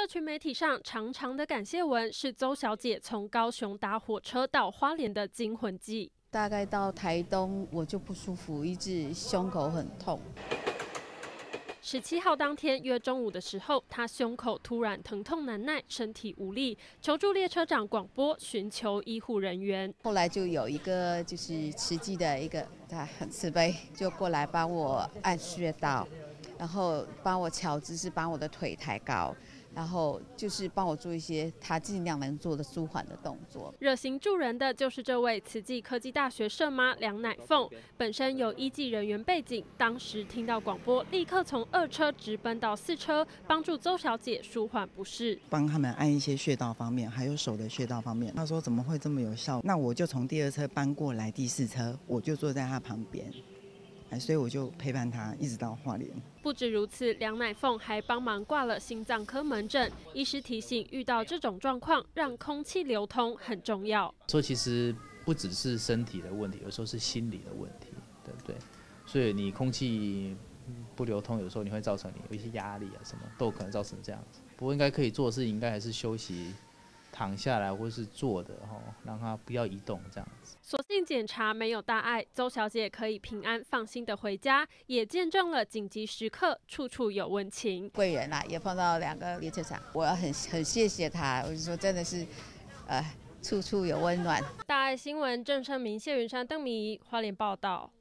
社群媒体上长长的感谢文是邹小姐从高雄搭火车到花莲的惊魂记。 大概到台东我就不舒服，一直胸口很痛。 17号当天约中午的时候，她胸口突然疼痛难耐，身体无力，求助列车长广播寻求医护人员。 后来就有一个就是慈济的一个，他很慈悲，就过来帮我按穴道，然后帮我调姿势，帮我的腿抬高。然后就是帮我做一些他尽量能做的舒缓的动作。 热心助人的就是这位慈济科技大学社妈梁乃凤，本身有医技人员背景，当时听到广播，立刻从2车直奔到4车，帮助邹小姐舒缓不适， 帮他们按一些穴道方面，还有手的穴道方面。他说怎么会这么有效？那我就从第2车搬过来第4车，我就坐在他旁边。所以我就陪伴他一直到花莲。 不止如此，梁乃凤还帮忙挂了心脏科门诊。医师提醒，遇到这种状况，让空气流通很重要。 说其实不只是身体的问题，有时候是心理的问题，对不对？所以你空气不流通，有时候你会造成你有一些压力啊，什么都有可能造成这样子。不过应该可以做的事，应该还是休息。躺下来或是坐的让他不要移动这样子。 所幸检查没有大碍，邹小姐可以平安放心的回家，也见证了紧急时刻处处有温情。 贵人啊，也碰到2个列车长，我要很谢谢他，我就说真的是，处处有温暖。 大爱新闻郑胜明、谢云山、邓米花莲报道。